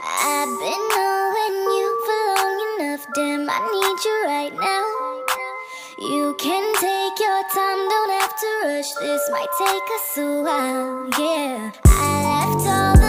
I've been knowing you for long enough, damn, I need you right now. You can take your time, don't have to rush, this might take us a while, yeah. I left all